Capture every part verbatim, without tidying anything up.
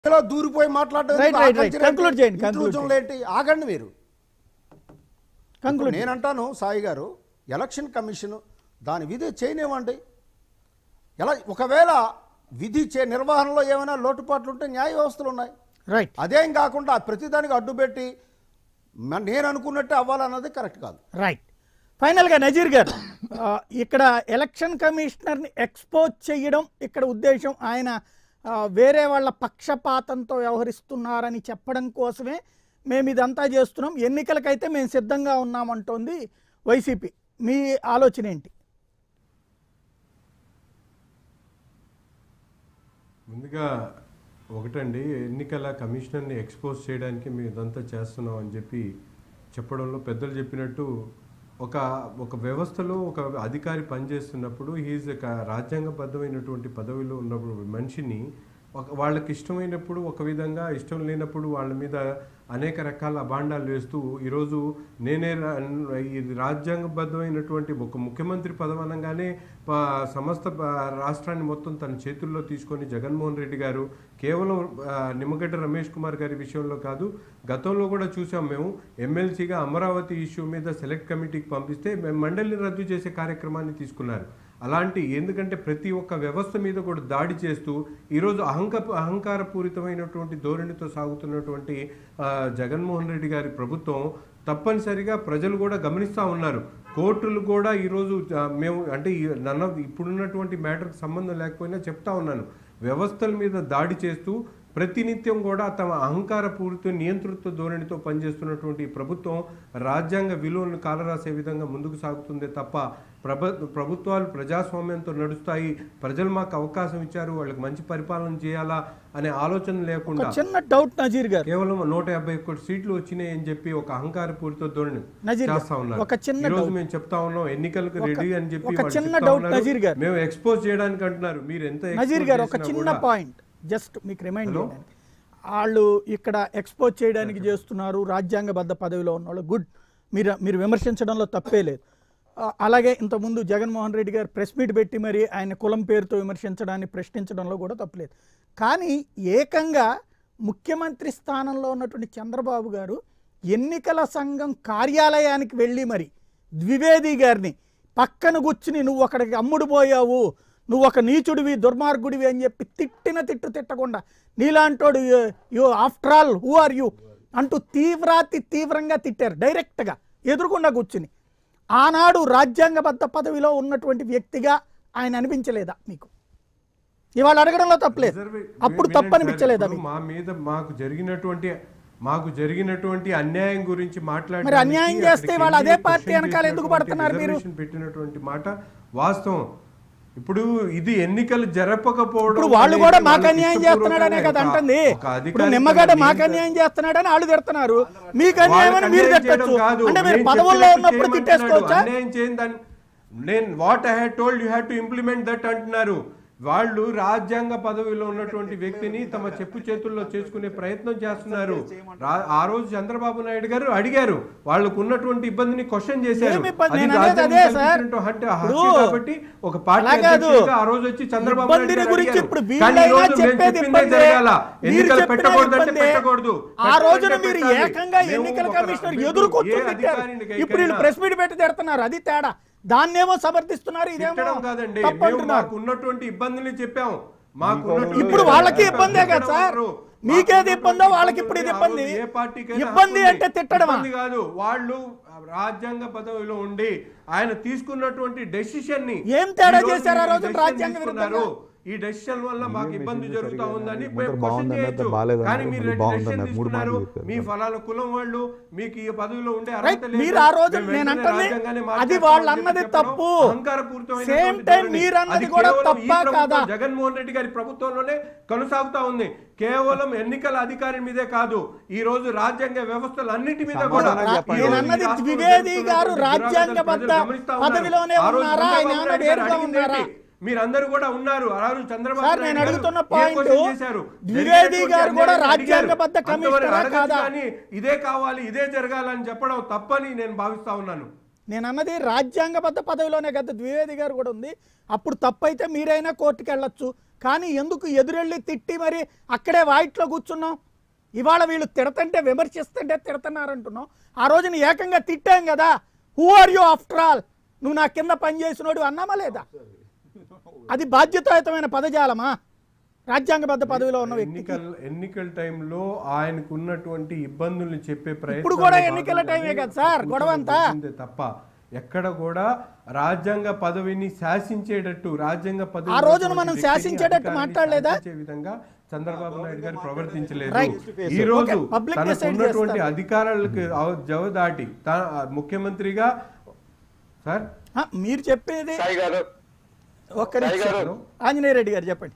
దూరిపోయి మాట్లాడేది ఆగండి మీరు. నేనంటాను సాయి గారు, ఎలక్షన్ కమిషన్ దాని విధి చేయనివ్వండి. ఎలా ఒకవేళ విధి చే నిర్వహణలో ఏమైనా లోటుపాట్లు ఉంటే న్యాయ వ్యవస్థలు ఉన్నాయి. రైట్. అదేం కాకుండా ప్రతిదానికి అడ్డుపెట్టి నేను అనుకున్నట్టే అవ్వాలన్నది కరెక్ట్ కాదు. రైట్. ఫైనల్గా నజీర్ గారు, ఇక్కడ ఎలక్షన్ కమిషనర్ని ఎక్స్పోజ్ చేయడం ఇక్కడ ఉద్దేశం ఆయన వేరే వాళ్ళ పక్షపాతంతో వ్యవహరిస్తున్నారని చెప్పడం కోసమే మేము ఇదంతా చేస్తున్నాం, ఎన్నికలకైతే మేము సిద్ధంగా ఉన్నామంటోంది వైసీపీ. మీ ఆలోచన ఏంటి? ముందుగా ఒకటండి, ఎన్నికల కమిషనర్ని ఎక్స్పోజ్ చేయడానికి మేము ఇదంతా చేస్తున్నాం అని చెప్పి చెప్పడంలో పెద్దలు చెప్పినట్టు ఒక ఒక వ్యవస్థలో ఒక అధికారి పనిచేస్తున్నప్పుడు హీజ్ ఒక రాజ్యాంగబద్ధమైనటువంటి పదవిలో ఉన్నప్పుడు మనిషిని ఒక వాళ్ళకి ఇష్టమైనప్పుడు ఒక విధంగా, ఇష్టం లేనప్పుడు వాళ్ళ మీద అనేక రకాల అభాండాలు వేస్తూ ఈరోజు నేనే ఇది రాజ్యాంగబద్ధమైనటువంటి ఒక ముఖ్యమంత్రి పదవి అనగానే సమస్త రాష్ట్రాన్ని మొత్తం తన చేతుల్లో తీసుకొని జగన్మోహన్ రెడ్డి గారు కేవలం నిమ్మగడ్డ రమేష్ కుమార్ గారి విషయంలో కాదు, గతంలో కూడా చూసాం మేము, ఎమ్మెల్సీగా అమరావతి ఇష్యూ మీద సెలెక్ట్ కమిటీకి పంపిస్తే మేము మండలిని రద్దు చేసే కార్యక్రమాన్ని తీసుకున్నారు. అలాంటి ఎందుకంటే ప్రతి ఒక్క వ్యవస్థ మీద కూడా దాడి చేస్తూ ఈరోజు అహంక అహంకారపూరితమైనటువంటి ధోరణితో సాగుతున్నటువంటి జగన్మోహన్ రెడ్డి గారి ప్రభుత్వం తప్పనిసరిగా ప్రజలు కూడా గమనిస్తూ ఉన్నారు. కోర్టులు కూడా ఈరోజు మేము అంటే నన్న ఇప్పుడున్నటువంటి మ్యాటర్కి సంబంధం లేకపోయినా చెప్తా ఉన్నాను, వ్యవస్థల మీద దాడి చేస్తూ ప్రతినిత్యం కూడా తమ అహంకారపూరిత నియంతృత్వ ధోరణితో పనిచేస్తున్నటువంటి ప్రభుత్వం రాజ్యాంగ విలువలను కాలరాసే విధంగా ముందుకు సాగుతుందే తప్ప ప్రభ ప్రభుత్వాలు ప్రజాస్వామ్యంతో నడుస్తాయి, ప్రజలు మాకు అవకాశం ఇచ్చారు, వాళ్ళకి మంచి పరిపాలన చేయాలా అనే ఆలోచన లేకుండా చిన్న డౌట్ నజీర్ గారు, కేవలం నూట యాభై ఒక్కటి సీట్లు వచ్చినాయి అని చెప్పి ఒక అహంకారపూరిత ధోరణి చేస్తా ఉన్నారు. ఈ రోజు మేము చెప్తా ఉన్నాం ఎన్నికలకు రెడీ అని చెప్పి మేము ఎక్స్పోజ్ చేయడానికి అంటున్నారు. మీరు ఎంత నజీర్ గారు ఒక చిన్న పాయింట్ జస్ట్ మీకు రిమైండ్ చేయడానికి, వాళ్ళు ఇక్కడ ఎక్స్పోజ్ చేయడానికి చేస్తున్నారు, రాజ్యాంగబద్ధ పదవిలో ఉన్నవాళ్ళు, గుడ్, మీరు మీరు విమర్శించడంలో తప్పే లేదు. అలాగే ఇంతకుముందు జగన్మోహన్ రెడ్డి గారు ప్రెస్ మీట్ పెట్టి మరి ఆయన కులం పేరుతో విమర్శించడాన్ని ప్రశ్నించడంలో కూడా తప్పలేదు. కానీ ఏకంగా ముఖ్యమంత్రి స్థానంలో ఉన్నటువంటి చంద్రబాబు గారు ఎన్నికల సంఘం కార్యాలయానికి వెళ్ళి మరి ద్వివేది గారిని పక్కన కూర్చుని నువ్వు అక్కడికి అమ్ముడు పోయావు, నువ్వు ఒక నీచుడివి, దుర్మార్గుడివి అని చెప్పి తిట్టిన తిట్టు తిట్టకుండా నీలాంటోడు you after all who are you అంటూ తీవ్రాతి తీవ్రంగా తిట్టారు డైరెక్ట్గా ఎదురుకుండా కూర్చుని. ఆనాడు రాజ్యాంగబద్ధ పదవిలో ఉన్నటువంటి వ్యక్తిగా ఆయన అనిపించలేదా మీకు? ఇవాళ అడగడంలో తప్పలేదు, అప్పుడు తప్పు అనిపించలేదా? మా మీద మాకు జరిగినటువంటి మాకు జరిగినటువంటి అన్యాయం గురించి మాట్లాడి మరి అన్యాయం చేస్తే వాళ్ళు అదే పార్టీ వెనకాల ఎందుకు పడుతున్నారు? మీరు పెట్టినటువంటి మాట వాస్తవం. ఇప్పుడు ఇది ఎన్నికలు జరపకపోవడం వాళ్ళు కూడా మాకు అన్యాయం చేస్తున్నాడనే కదా అంటుంది. ఇప్పుడు నిమ్మగడ్డ మాకు అన్యాయం చేస్తున్నాడని వాళ్ళు తిడుతున్నారు, మీకు అన్యాయం అని మీరు తిట్టచ్చు. అంటే మీరు పదవుల్లో ఉన్నప్పుడు తిట్టేసుకోవచ్చా? అన్యాయం చేయండి నేను what I had told you have to implement that అంటున్నారు. వాళ్ళు రాజ్యాంగ పదవిలో ఉన్నటువంటి వ్యక్తిని తమ చెప్పు చేతుల్లో చేసుకునే ప్రయత్నం చేస్తున్నారు. ఆ రోజు చంద్రబాబు నాయుడు గారు అడిగారు, వాళ్ళకు ఉన్నటువంటి ఇబ్బందిని క్వశ్చన్ చేశారు. కాబట్టి ఒక పార్టీ ఆ రోజు వచ్చి చంద్రబాబు జరగాల, ఎన్నికలు పెట్టకూడదంటే పెట్టకూడదు. ఆ రోజున మీరు ఏకంగా ఎన్నికల కమిషనర్ ఎదుర్కొంటున్నారు, ఇప్పుడు వీళ్ళు ప్రెస్ మీట్ పెట్టి తిడుతున్నారు, అది తేడా. దాన్నేమో సమర్థిస్తున్నారు, ఇదేమో కాదండి. మాకు ఉన్నటువంటి ఇబ్బందులు చెప్పాము, మాకు ఇప్పుడు వాళ్ళకి ఇబ్బందే కదా సార్, మీకేది ఇబ్బందో వాళ్ళకి ఇప్పుడు ఇది ఇబ్బంది. ఏ పార్టీకి ఇబ్బంది అంటే తిట్టడం కాదు, వాళ్ళు రాజ్యాంగ పదవిలో ఉండి ఆయన తీసుకున్నటువంటి డెసిషన్ ని ఏం తేడా చేశారు ఆ రోజు రాజ్యాంగ విరుద్ధంగా? ఈ డెసిషన్ వల్ల మాకు ఇబ్బంది జరుగుతా ఉందని క్వశ్చన్ చేయొచ్చు. కానీ మీరు డెసిషన్ తీసుకున్నారు, మీ ఫలాల కులం వాళ్ళు మీకు ఈ పదవిలో ఉండే అర్హత లేదు. మీరు ఆ రోజు నేను అంటుంది అది వాళ్ళు అన్నది తప్పు, సేమ్ టైం మీరు అన్నది కూడా తప్ప కాదా? జగన్మోహన్ రెడ్డి గారి ప్రభుత్వంలోనే కొనసాగుతా ఉంది. కేవలం ఎన్నికల అధికారి మీదే కాదు, ఈ రోజు రాజ్యాంగ వ్యవస్థలు అన్నిటి మీద కూడా. నేను అన్నది ద్వివేది గారు రాజ్యాంగబద్ధ పదవిలోనే ఉన్నారా, ఆయన ఏమైనా వేరుగా ఉన్నారా? మీరందరూ కూడా ఉన్నారు. ఆ రోజు చంద్రబాబు సార్ నేను అడుగుతున్న పాయింట్ ద్వివేది గారు కూడా రాజ్యాంగబద్ధ కమిషనర్ కాదా? ఇదే కావాలి, ఇదే జరగాలని చెప్పడం తప్పని నేను భావిస్తా ఉన్నాను. నేను అన్నది రాజ్యాంగబద్ధ పదవిలోనే కదా ద్వివేది గారు కూడా ఉంది. అప్పుడు తప్పైతే మీరైనా కోర్టుకు వెళ్ళొచ్చు, కానీ ఎందుకు ఎదురెళ్ళి తిట్టి మరి అక్కడే వాయిట్లో కూర్చున్నాం? ఇవాళ వీళ్ళు తిడతంటే విమర్శిస్తుంటే తిడుతున్నారంటున్నాం. ఆ రోజున ఏకంగా తిట్టాం కదా, who are you after all, నువ్వు నా కింద పనిచేసినోడు అన్నామా లేదా? అది బాధ్యతాయుతమైన పదజాలమా రాజ్యాంగబద్ధ పదవిలో ఉన్న వ్యక్తికి? ఎన్నికల టైంలో ఆయనకు ఉన్నటువంటి ఇబ్బందుల్ని చెప్పే ప్రయత్నం ఇప్పుడు కూడా ఎన్నికల టైమే కదా సార్ గొడవ అంతా తప్ప ఎక్కడ కూడా రాజ్యాంగ పదవిని శాసించేటట్టు రాజ్యాంగ పదవి ఆ రోజున మనం శాసించేటట్టు మాట్లాడలేదా? విధంగా చంద్రబాబు నాయుడు గారు ప్రవర్తించలేదు. ఈ రోజు తనకు ఉన్నటువంటి అధికారాలకు జవదాటి ముఖ్యమంత్రిగా సార్ మీరు చెప్పేది ఒక్క నిమిషం ఆంజనేయ రెడ్డి గారు చెప్పండి.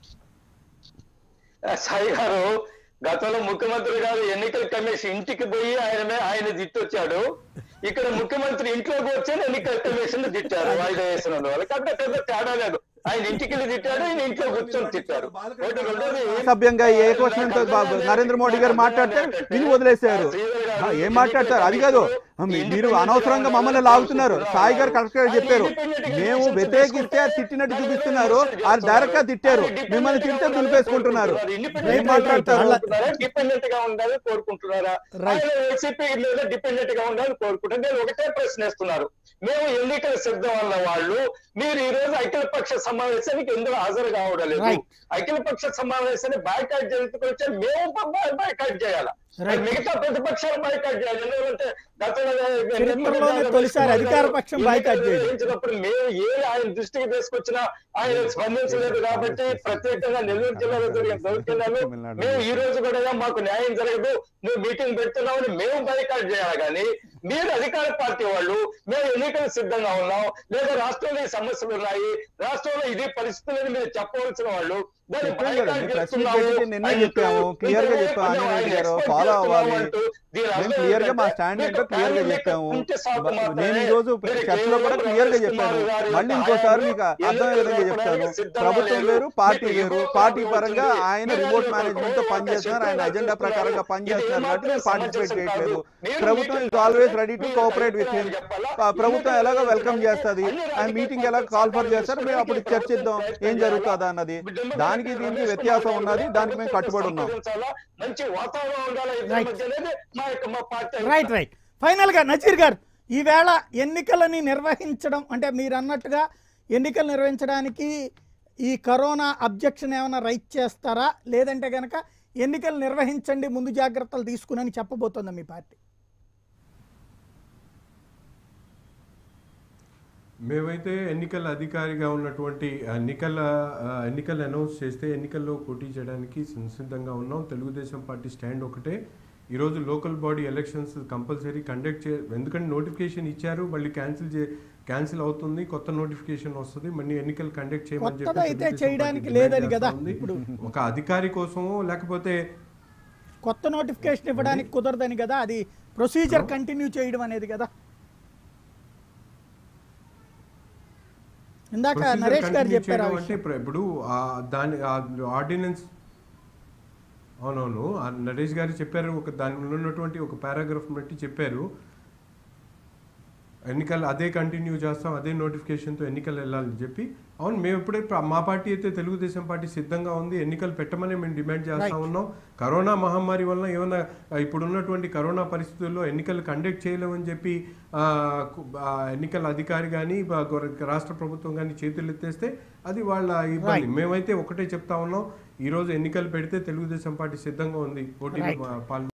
సాయి గారు గతంలో ముఖ్యమంత్రి గారు ఎన్నికల కమిషన్ ఇంటికి పోయి ఆయన ఆయన తిట్టొచ్చాడు. ఇక్కడ ముఖ్యమంత్రి ఇంట్లోకి వచ్చి ఎన్నికల కమిషన్ తిట్టారు వాయిదా వేసిన వాళ్ళు. కాబట్టి పెద్ద తేడా లేదు. ఆయన ఇంటికి వెళ్ళి తిట్టాడు, ఆయన ఇంట్లో కూర్చొని తిట్టారు. సభ్యంగా ఏ క్వశ్చన్ నరేంద్ర మోడీ గారు మాట్లాడితే విని వదిలేశారు. ఏం మాట్లాడతారు? అది కాదు, మీరు అనవసరంగా మమ్మల్ని లాగుతున్నారు. సాయి గారు కరెక్ట్ గా చెప్పారు, మేము వ్యతిరేకిస్తే తిట్టినట్టు చూపిస్తున్నారు. అది డైరెక్ట్ గా తిట్టారు, మిమ్మల్ని తిడితే దులిపేసుకుంటున్నారు. ఏం మాట్లాడతారు? డిపెండెంట్ గా ఉండాలని కోరుకుంటున్నారా? వైసీపీ మీద డిపెండెంట్ గా ఉండాలని కోరుకుంటారు. నేను ఒకటే ప్రశ్నిస్తున్నారు, మేము ఎన్నికల సిద్ధం అన్న వాళ్ళు మీరు ఈ రోజు అఖిల పక్ష సమావేశానికి ఎందుకు హాజరు కావడం లేదు? అఖిల పక్ష సమావేశాన్ని బాయ్కాట్ జరుగుతూ వచ్చే మేము బాయ్కాట్ చేయాలా? మిగతా ప్రతిపక్షాలు బాయ్కాట్ చేయాలి. ఎందుకంటే తొలిసారి అధికార పక్షం బాయ్కాట్ చేయించినప్పుడు మేము ఏ ఆయన దృష్టికి తీసుకొచ్చినా ఆయన స్పందించలేదు. కాబట్టి ప్రత్యేకంగా నెల్లూరు జిల్లాలో జరిగిన దౌర్జన్యాలు మేము ఈ రోజు కూడా మాకు న్యాయం జరగదు, నువ్వు మీటింగ్ పెడుతున్నామని మేము బాయ్కాట్ చేయాలి. కానీ మీరు అధికార పార్టీ వాళ్ళు మేము ఎన్నికలు సిద్ధంగా ఉన్నాం, లేదా రాష్ట్రంలో ఈ సమస్యలు ఉన్నాయి, రాష్ట్రంలో ఇది పరిస్థితులని మీరు చెప్పవలసిన వాళ్ళు నిన్నే చెప్పాము, క్లియర్ గా చెప్పాము. ఆంజనేయ గారు ఫాలో అవ్వాలి, మేము క్లియర్ గా మా స్టాండ్ ఏంటో క్లియర్ గా చెప్పాము. నేను ఈ రోజు చర్చలో కూడా క్లియర్ గా చెప్పాను. మళ్ళీ ఇంకోసారి మీకు అర్థమయ్యే విధంగా చెప్తాను. ప్రభుత్వం వేరు, పార్టీ వేరు. పార్టీ పరంగా ఆయన రిమోట్ మేనేజ్మెంట్ తో పనిచేస్తున్నారు, ఆయన అజెండా ప్రకారంగా పనిచేస్తున్నారు కాబట్టి నేను పార్టిసిపేట్ చేయట్లేదు. ప్రభుత్వం is always ready to cooperate with him. ప్రభుత్వం ఎలాగో వెల్కమ్ చేస్తుంది, ఆయన మీటింగ్ ఎలా కాల్ఫర్ చేస్తారు, మేము అప్పుడు చర్చిద్దాం ఏం జరుగుతుందా అన్నది. దానికి దీనికి వ్యత్యాసం ఉన్నది, దానికి మేము కట్టుబడి ఉన్నాం. రైట్ రైట్ ఫైనల్ గా నజీర్ గారు, ఈవేళ ఎన్నికలని నిర్వహించడం అంటే మీరు అన్నట్టుగా ఎన్నికలు నిర్వహించడానికి ఈ కరోనా అబ్జెక్షన్ ఏమైనా రైట్ చేస్తారా, లేదంటే కనుక ఎన్నికలు నిర్వహించండి ముందు జాగ్రత్తలు తీసుకుని చెప్పబోతుందా మీ పార్టీ? మేమైతే ఎన్నికల అధికారిగా ఉన్నటువంటి ఎన్నికల ఎన్నికలు అనౌన్స్ చేస్తే ఎన్నికల్లో పోటీ చేయడానికి సిద్ధంగా ఉన్నాం. తెలుగుదేశం పార్టీ స్టాండ్ ఒకటే, ఈరోజు local body elections compulsory conduct చే ఎందుకంటే నోటిఫికేషన్ ఇచ్చారు, మళ్ళీ క్యాన్సిల్ చే క్యాన్సిల్ అవుతుంది, కొత్త నోటిఫికేషన్ వస్తుంది, మళ్ళీ ఎన్నికలు కండక్ట్ చేయమని చెప్పి ఒక అధికారి కోసమో లేకపోతే కొత్త నోటిఫికేషన్ ఇవ్వడానికి కుదరదని కదా, అది ప్రొసీజర్ కంటిన్యూ చేయడం అనేది కదా. ఇందాక నరేష్ గారు చెప్పారు ఇప్పుడు దాని ఆర్డినెన్స్ అవునవును నరేష్ గారు చెప్పారు, ఒక దానిలో ఉన్నటువంటి ఒక పారాగ్రాఫ్ బట్టి చెప్పారు ఎన్నికలు అదే కంటిన్యూ చేస్తాం, అదే నోటిఫికేషన్తో ఎన్నికలు వెళ్ళాలని చెప్పి. అవును, మేము ఇప్పుడే మా పార్టీ అయితే తెలుగుదేశం పార్టీ సిద్ధంగా ఉంది, ఎన్నికలు పెట్టమని మేము డిమాండ్ చేస్తూ ఉన్నాం. కరోనా మహమ్మారి వల్ల ఏమైనా ఇప్పుడున్నటువంటి కరోనా పరిస్థితుల్లో ఎన్నికలు కండక్ట్ చేయలేమని చెప్పి ఎన్నికల అధికారి కానీ రాష్ట్ర ప్రభుత్వం కానీ చేతులు ఎత్తేస్తే అది వాళ్ళ ఇబ్బంది. మేమైతే ఒకటే చెప్తా ఉన్నాం, ఈరోజు ఎన్నికలు పెడితే తెలుగుదేశం పార్టీ సిద్ధంగా ఉంది పోటీ పాల్గొ